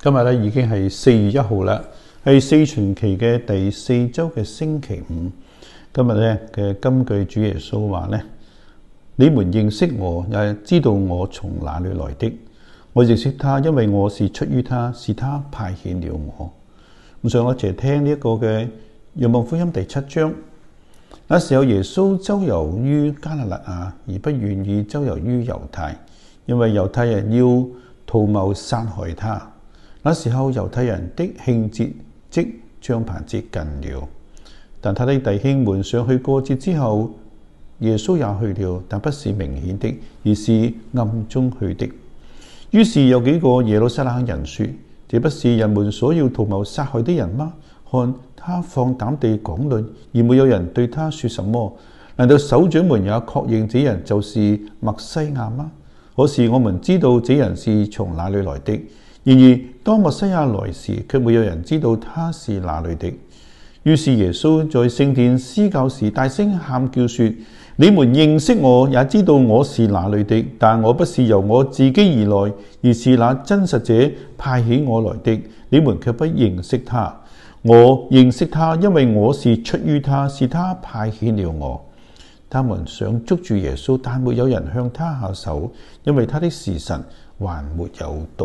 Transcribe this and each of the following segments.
今日咧已經係4月1號啦，係四旬期嘅第4周嘅星期五。今日咧嘅金句，主耶穌話咧：你們認識我，也知道我從哪裏來的。我認識他，因為我是出於他，是他派遣了我。咁上我一齊聽呢一個嘅《若望福音》第7章。那時候耶穌周遊於加利肋亞，而不願意周遊於猶太，因為猶太人要圖謀殺害他。那時候猶太人的慶節即帳棚節近了，但他的弟兄們上去過節之後，耶穌也去了，但不是明顯的，而是暗中去的。於是有幾個耶路撒冷人說：這不是人們所要圖謀殺害的人嗎？看他放膽地講論，而沒有人對他說什麼。難道首長們也確認這人就是默西亞嗎？可是我們知道這人是從哪裏來的。然而當默西亞來時，卻沒有人知道他是哪裏的。於是耶穌在聖殿施教時，大聲喊叫說：你們認識我，也知道我是哪裏的。但我不是由我自己而來，而是那真實者派遣我來的。你們卻不認識他。我認識他，因為我是出於他，是他派遣了我。他們想捉住耶穌，但沒有人向他下手，因為他的時辰還沒有到。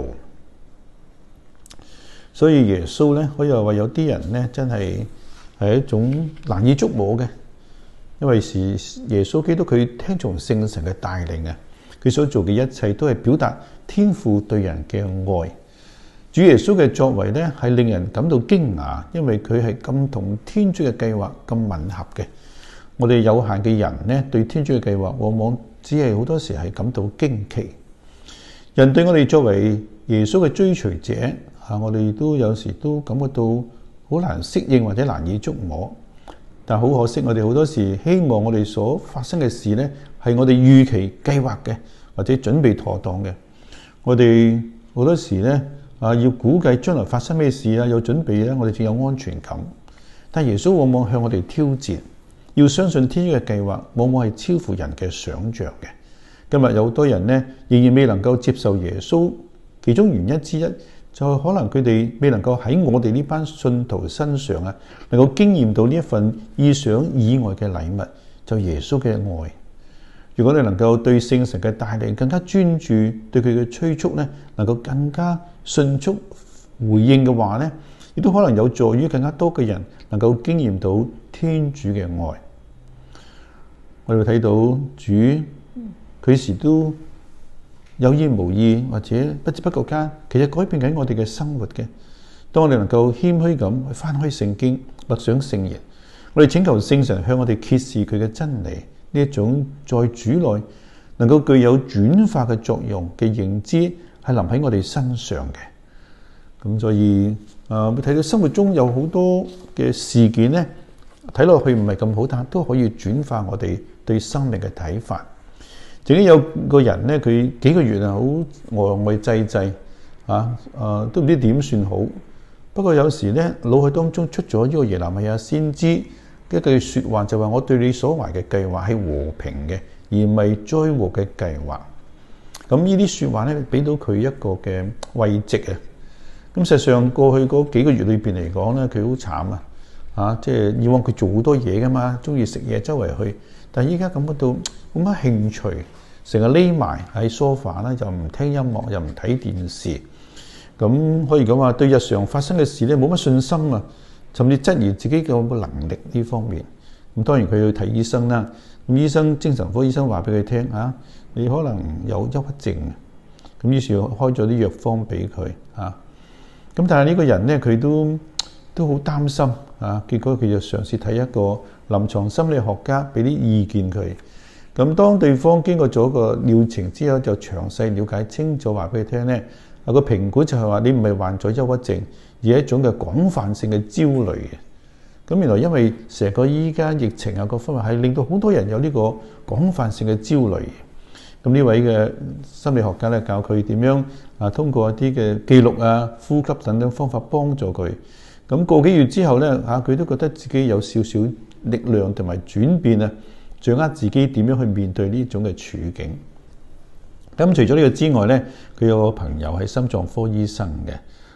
所以耶穌咧，可以話有啲人咧，真係一種難以捉摸嘅，因為是耶穌基督佢聽從聖神嘅帶領啊，佢所做嘅一切都係表達天父對人嘅愛。主耶穌嘅作為咧，係令人感到驚訝，因為佢係咁同天主嘅計劃咁吻合嘅。我哋有限嘅人咧，對天主嘅計劃往往只係好多時係感到驚奇。人對我哋作為耶穌嘅追隨者，我哋都有時都感覺到好難適應或者難以捉摸。但好可惜，我哋好多時希望我哋所發生嘅事咧，係我哋預期計劃嘅，或者準備妥當嘅。我哋好多時咧要估計將來發生咩事啊，有準備咧，我哋先有安全感。但耶穌往往向我哋挑戰，要相信天主嘅計劃，往往係超乎人嘅想像嘅。今日有好多人咧，仍然未能夠接受耶穌，其中原因之一就係可能佢哋未能夠喺我哋呢班信徒身上能夠經驗到呢一份意想以外嘅禮物，就耶穌嘅愛。如果你能夠對聖神嘅帶領更加專注，對佢嘅催促咧，能夠更加迅速回應嘅話咧，亦都可能有助於更加多嘅人能夠經驗到天主嘅愛。我哋會睇到主佢時都有意無意或者不知不覺間，其實改變緊我哋嘅生活嘅。當我哋能夠謙虛咁去翻開聖經，默想聖言，我哋請求聖神向我哋揭示佢嘅真理，呢一種在主內能夠具有轉化嘅作用嘅認知，係臨喺我哋身上嘅。咁所以會睇到生活中有好多嘅事件咧，睇落去唔係咁好，但都可以轉化我哋對生命嘅睇法。曾經有個人咧，佢幾個月好呆呆滯滯都唔知點算好。不過有時咧，腦海當中出咗呢個耶肋米亞先知一句説話，就話：我對你所懷嘅計劃係和平嘅，而唔係災禍嘅計劃。咁呢啲説話咧，俾到佢一個嘅慰藉啊！咁實際上過去嗰幾個月裏邊嚟講咧，佢好慘即係以往佢做好多嘢噶嘛，中意食嘢周圍去，但係依家感覺到冇乜興趣，成日匿埋喺梳化啦，又唔聽音樂，又唔睇電視，咁可以講話對日常發生嘅事咧冇乜信心啊，甚至質疑自己嘅能力呢方面。咁當然佢要睇醫生啦，咁精神科醫生話俾佢聽你可能有憂鬱症，咁於是開咗啲藥方俾佢咁但係呢個人咧，佢都好擔心結果佢就嘗試睇一個臨床心理學家俾啲意見佢。咁當對方經過咗個療程之後，就詳細了解清楚，話俾佢聽咧，個評估就係話你唔係患咗憂鬱症，而係一種嘅廣泛性嘅焦慮嘅。咁原來因為成個依家疫情各方面係令到好多人有呢個廣泛性嘅焦慮。咁呢位嘅心理學家咧，教佢點樣通過一啲嘅記錄呼吸等等方法幫助佢。咁個幾月之後咧佢都覺得自己有少少力量同埋轉變掌握自己點樣去面對呢種嘅處境。咁除咗呢個之外咧，佢有個朋友係心臟科醫生嘅，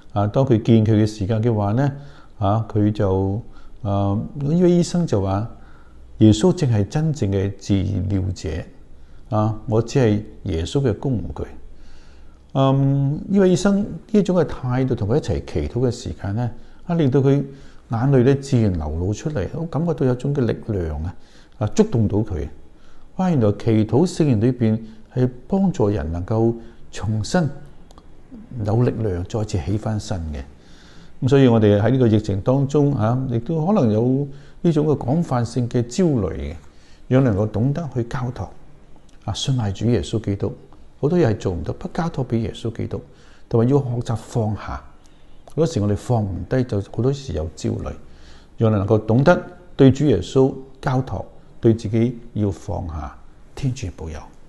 當佢見佢嘅時間嘅話咧，佢就呢位醫生就話：耶穌正係真正嘅治療者，我只係耶穌嘅工具。呢位醫生呢種嘅態度同佢一齊祈禱嘅時間咧，令到佢眼淚咧自然流露出嚟，我感覺到有種嘅力量觸動到佢。原來祈禱聖言裏邊係幫助人能夠重新有力量再次起翻身嘅。咁所以我哋喺呢個疫情當中亦都可能有呢種嘅廣泛性嘅焦慮嘅，讓能夠懂得去交託信賴主耶穌基督。好多嘢係做唔到，不交託俾耶穌基督，同埋要學習放下。好多時我哋放唔低，就好多時有焦慮。讓能夠懂得對主耶穌交託，對自己要放下。天主保佑。